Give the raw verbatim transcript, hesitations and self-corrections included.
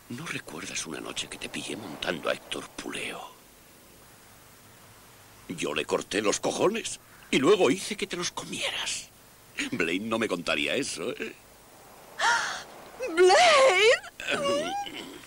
¿No recuerdas una noche que te pillé montando a Héctor Puleo? Yo le corté los cojones y luego hice que te los comieras. Blade no me contaría eso, ¿eh? ¿Blade?